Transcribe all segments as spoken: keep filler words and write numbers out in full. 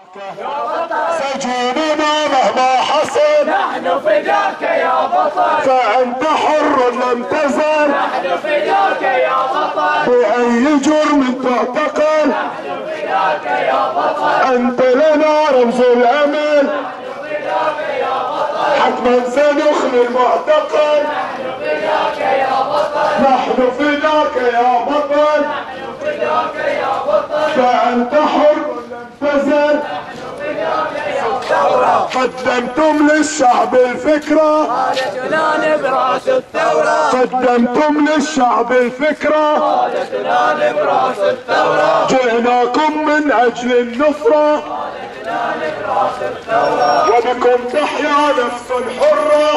سجوننا مهما حصل نحن فداك يا بطل، فأنت حر لم تزل نحن فداك يا بطل، بأي جرم تعتقل نحن فداك يا بطل، أنت لنا رمز الأمل نحن فداك يا بطل، حتما سنخلي المعتقل نحن فداك يا بطل، نحن فداك يا بطل نحن فداك يا بطل، فأنت حر لم تزل نحن فداك يا الثورة، قدمتم للشعب الفكرة قادتنا نبراس الثورة، قدمتم للشعب الفكرة قادتنا نبراس الثورة، جئناكم من أجل النصرة قادتنا نبراس الثورة، وبكم تحيا نفس حرة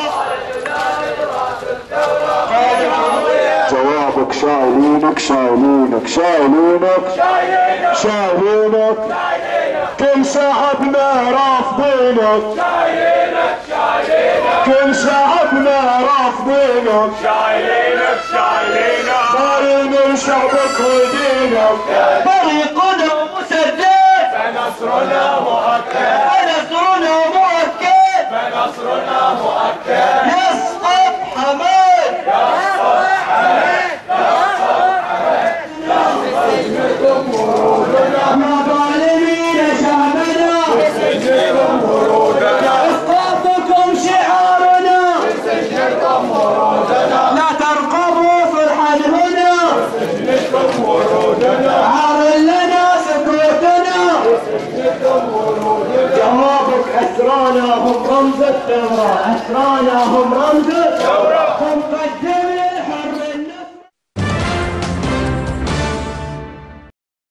جوابك شايلينك شايلينك شايلينك شايلينك شايلينك كل شعبنا رافضينك شايلينك شايلينك كل شعبنا رافضينك شايلينك شايلينك صايرين شعبك ودينك طريقنا مسدد فنصرنا مؤكد، ونصرنا مؤكد فنصرنا مؤكد، يسطا